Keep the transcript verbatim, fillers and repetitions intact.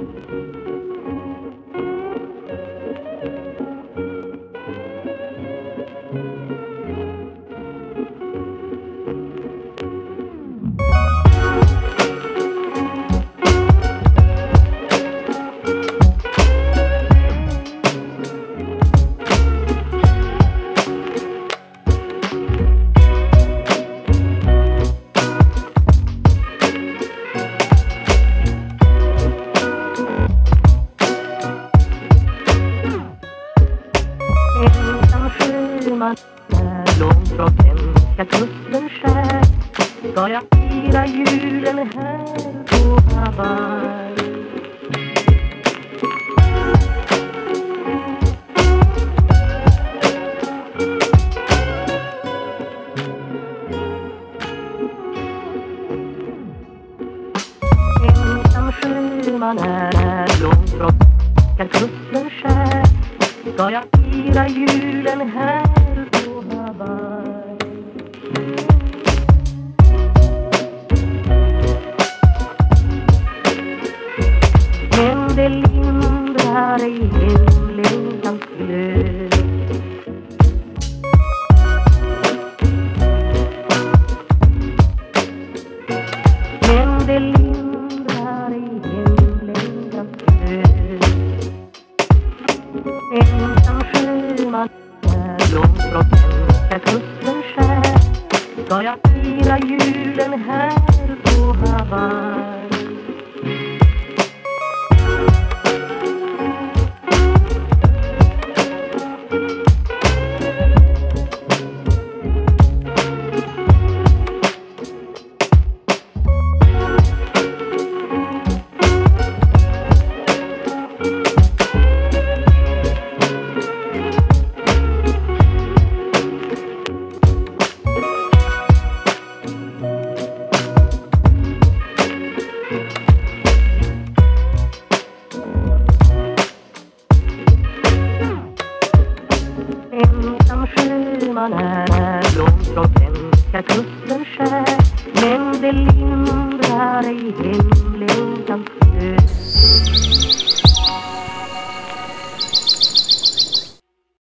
Långt från hemska kusten skär ska jag fira julen här på Hawaii. Ensam sjöman är långt från hemska kusten skär ska jag fira julen här på Hawaii. Men det lindrar ej hemlängtans glöd. Men det lindrar ej hemlängtans glöd. Ensam sjöman är långt från hemska kusten skär ska jag fira julen här på Hawaii. Ensam sjöman är långt från hemska kusten skär men det lindrar ej hemlängtans glöd.